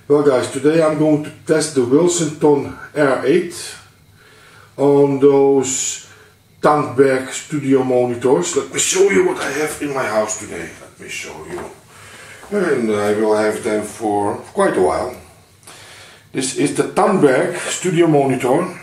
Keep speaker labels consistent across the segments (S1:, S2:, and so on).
S1: Well guys, today I'm going to test the Wilson Ton R8 on those Tandberg studio monitors. Let me show you what I have in my house today. Let me show you. And I will have them for quite a while. This is the Tandberg studio monitor.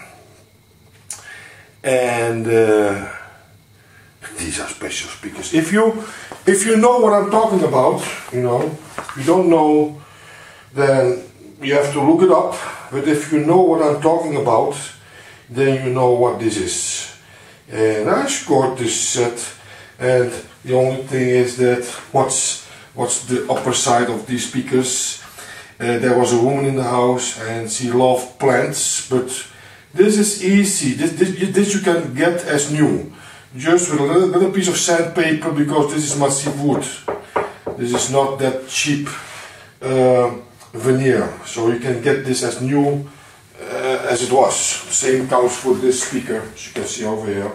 S1: And these are special speakers. If you know what I'm talking about, if you don't know, then you have to look it up. But if you know what I'm talking about, then you know what this is. And I scored this set, and the only thing is that what's the upper side of these speakers. There was a woman in the house and she loved plants, but this is easy. This you can get as new, just with a little piece of sandpaper, because this is massive wood. This is not that cheap veneer, so you can get this as new as it was. The same counts for this speaker, as you can see over here.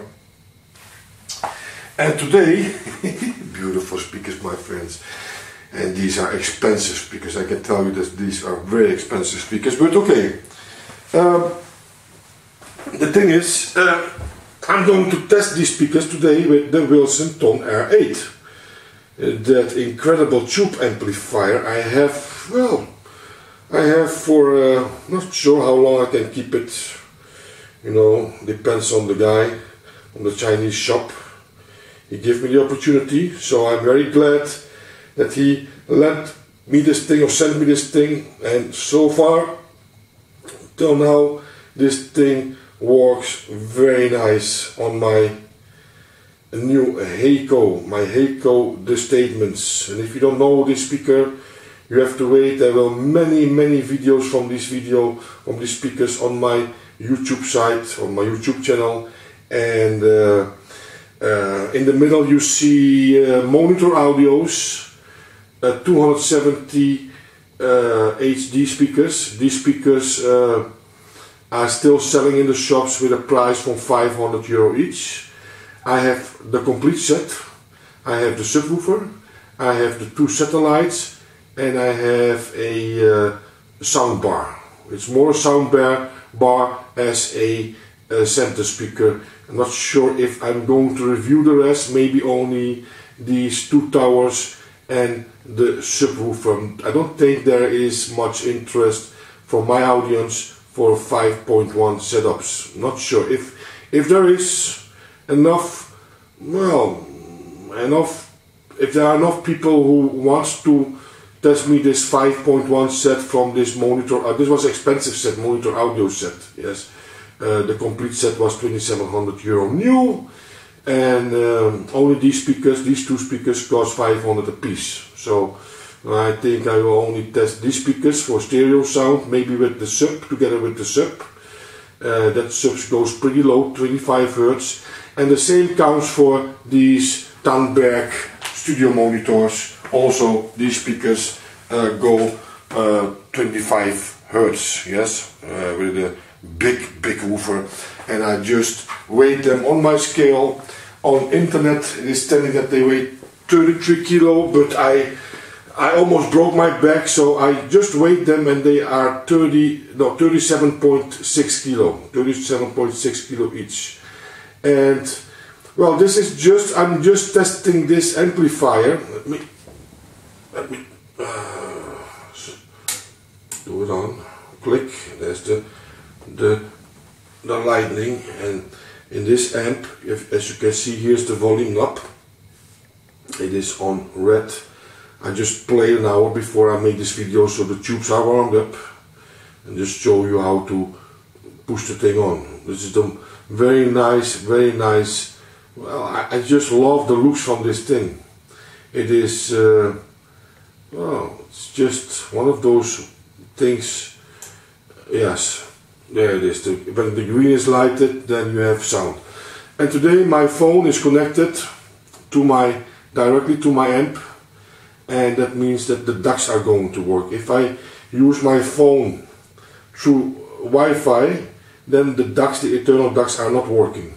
S1: And today, beautiful speakers, my friends. And these are expensive speakers. I can tell you that these are very expensive speakers, but okay. The thing is, I'm going to test these speakers today with the Wilson Ton R8. That incredible tube amplifier I have for, not sure how long I can keep it. Depends on the guy, on the Chinese shop. He gave me the opportunity, so I'm very glad that he lent me this thing or sent me this thing, and so far, till now, this thing works very nice on my new Heiko, the Statements. And if you don't know this speaker, you have to wait. There will many videos from these speakers on my YouTube site, on my YouTube channel, and in the middle you see monitor audios, 270 HD speakers. These speakers are still selling in the shops with a price from €500 each. I have the complete set. I have the subwoofer, I have the 2 satellites, and I have a sound bar. It's more a sound bar as a center speaker. I'm not sure if I'm going to review the rest, maybe only these 2 towers and the subwoofer. I don't think there is much interest from my audience for 5.1 setups. Not sure if there is enough, if there are enough people who wants to test me this 5.1 set from this monitor. This was expensive set, monitor audio set, yes. The complete set was €2,700 new, and only these 2 speakers cost 500 a piece. So I think I will only test these speakers for stereo sound, maybe with the sub, together with the sub. That sub goes pretty low, 25 Hz, and the same counts for these Tandberg studio monitors. Also, these speakers go 25 Hz, yes, with a big woofer, and I just weighed them on my scale. On internet it is telling that they weigh 33 kilo, but I almost broke my back, so I just weighed them, and they are 37.6 kilo, 37.6 kilo each. And well, this is I'm just testing this amplifier. Let me do it on. Click. There's the lightning, and in this amp, as you can see, here's the volume knob. It is on red. I just played an hour before I made this video, so the tubes are warmed up, and just show you how to push the thing on. This is the very nice. Well, I just love the looks from this thing. It is it's just one of those things. Yes. There it is. When the green is lighted, then you have sound. And today my phone is connected directly to my amp, and that means that the ducts are going to work. If I use my phone through Wi-Fi, then the internal ducts are not working.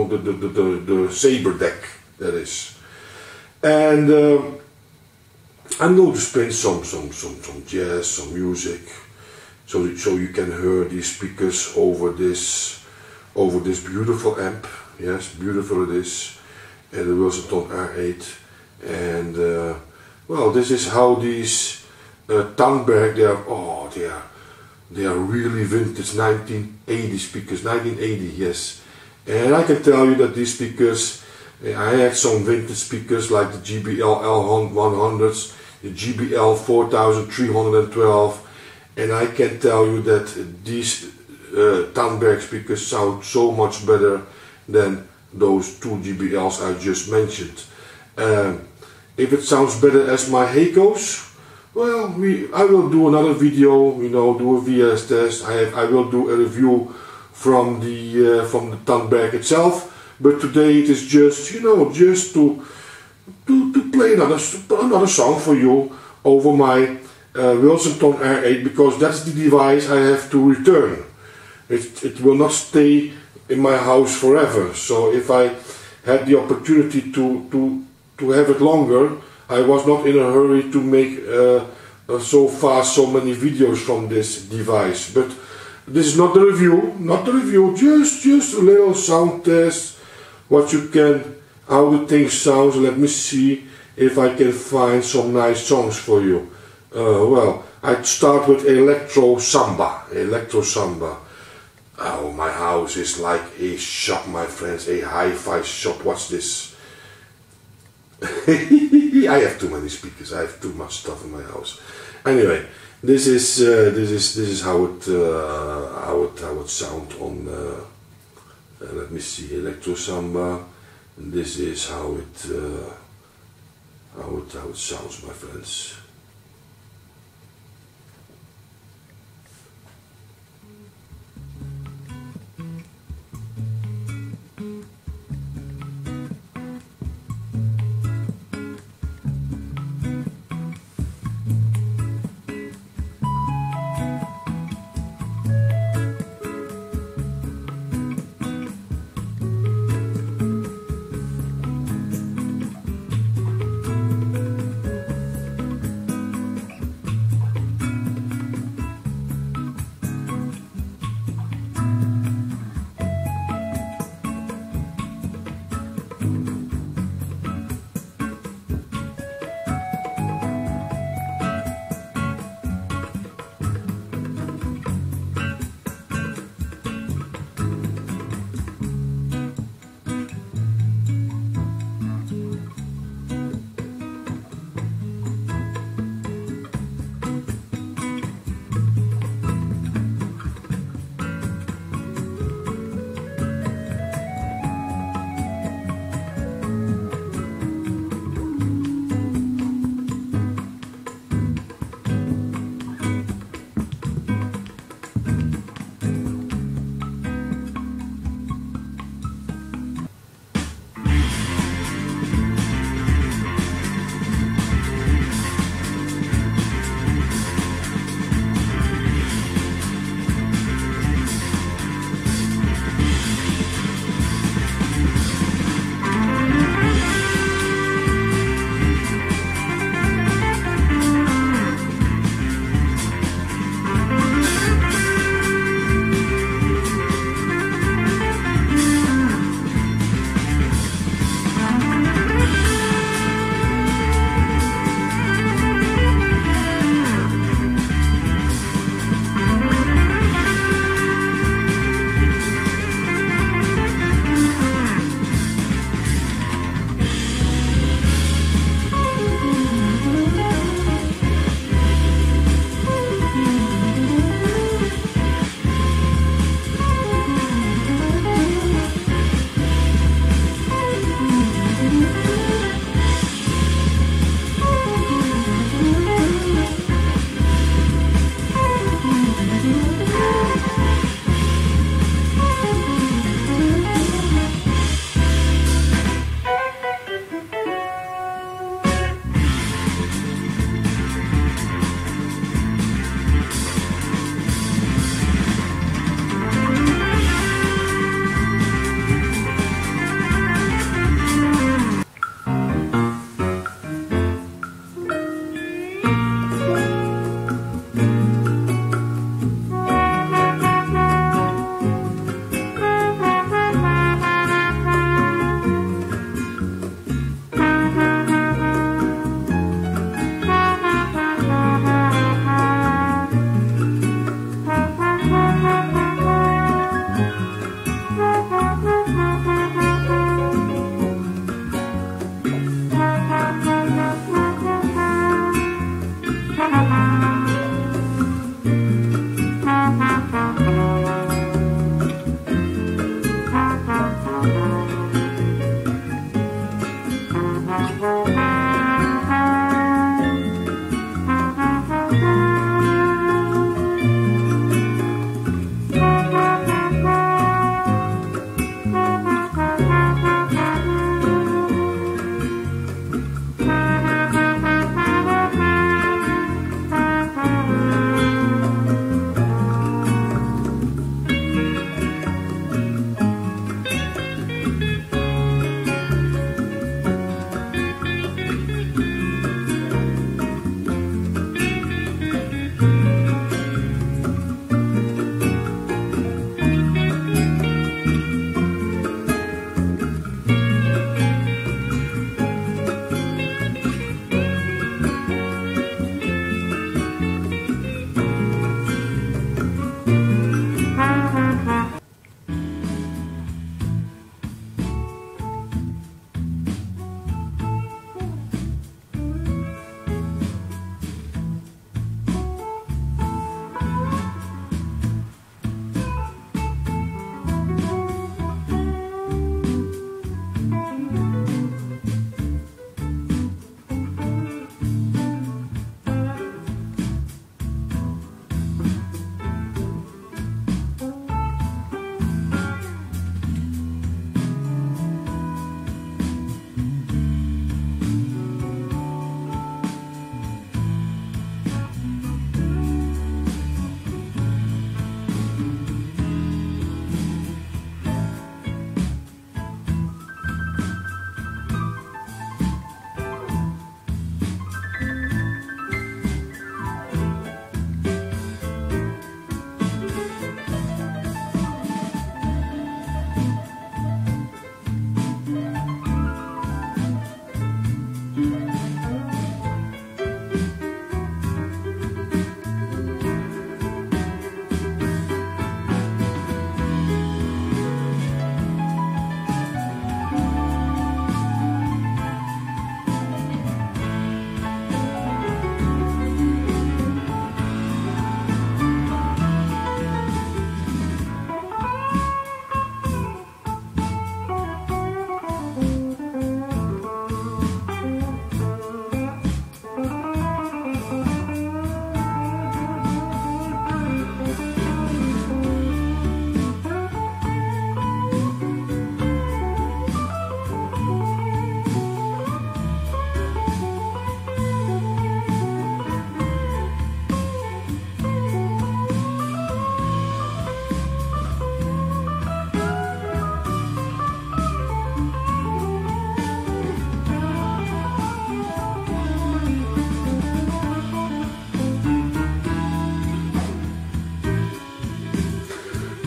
S1: The Saber deck, that is. And I'm going to spin some jazz, some music, so you can hear these speakers over this beautiful amp. Yes, beautiful it is, and the Wilson Ton R8. And well, this is how these Tandberg, they are really vintage 1980 speakers, 1980, yes. And I can tell you that these speakers, I had some vintage speakers like the GBL L100s, the GBL 4312, and I can tell you that these Tandberg speakers sound so much better than those two GBLs I just mentioned. If it sounds better as my Heikos, well, I will do another video, do a VS test. I will do a review from the Tandberg itself. But today it is just, just to play another song for you over my Wilson Ton R8, because that's the device I have to return. It will not stay in my house forever. So if I had the opportunity to have it longer, I was not in a hurry to make so fast so many videos from this device. But this is not the review, just a little sound test. How the thing sounds. Let me see if I can find some nice songs for you. Well, I'd start with Electro Samba. Oh, my house is like a shop, my friends, a hi-fi shop. What's this? I have too many speakers. I have too much stuff in my house. Anyway, this is how it sound on. Let me see, Electro Samba. This is how it sounds, my friends.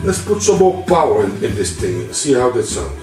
S1: let's put some more power in this thing. See how that sounds.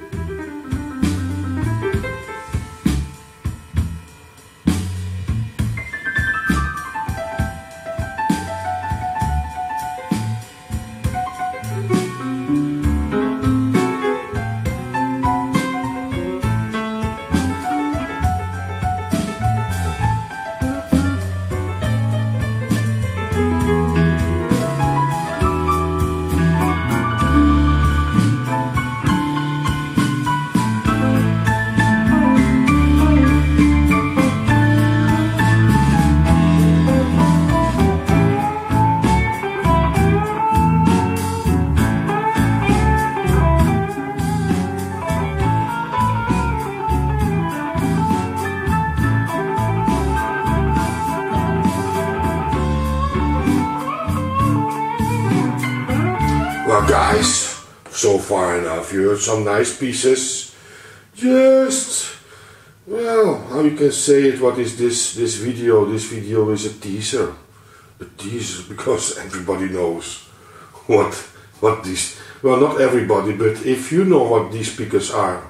S1: Well guys, so far enough, you heard some nice pieces. Just, well, how you can say it, what is this video? This video is a teaser. A teaser because everybody knows what these, well not everybody, but if you know what these speakers are,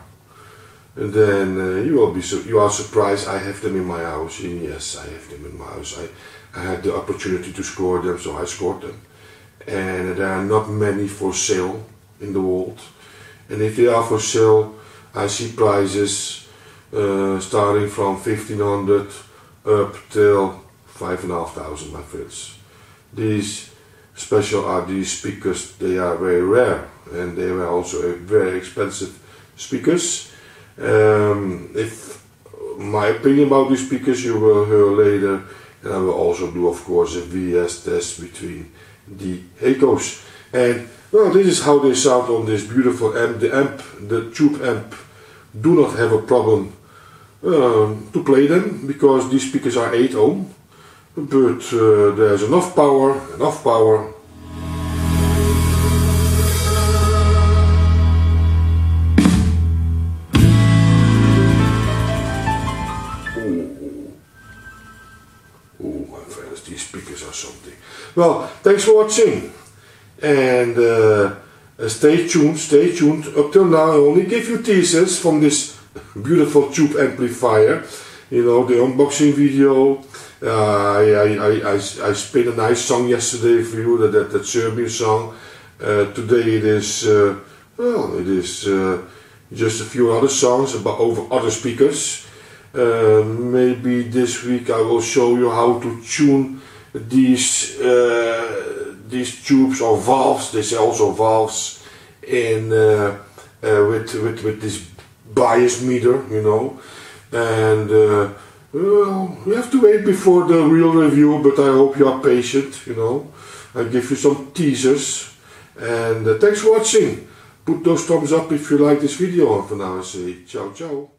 S1: then you are surprised. I have them in my house, and yes, I have them in my house. I had the opportunity to score them, so I scored them. And there are not many for sale in the world, and if they are for sale, I see prices starting from 1500 up till 5,500, my friends. These special are these speakers, they are very rare, and they were also very expensive speakers. If my opinion about these speakers you will hear later, and I will also do of course a VS test between the Hekos. And well, this is how they sound on this beautiful amp. The tube amp, do not have a problem to play them, because these speakers are 8 ohm, but there's enough power. Oh my friends, these speakers are something. Well, thanks for watching, and stay tuned. Up till now I only give you teasers from this beautiful tube amplifier. You know, the unboxing video. I played a nice song yesterday for you, that Serbian song. Today it is, well, it is just a few other songs over other speakers. Maybe this week I will show you how to tune these tubes or valves. They say also valves in with this bias meter, you know. And well, you have to wait before the real review, but I hope you are patient, you know. I give you some teasers, and thanks for watching. Put those thumbs up if you like this video, and for now I say ciao ciao.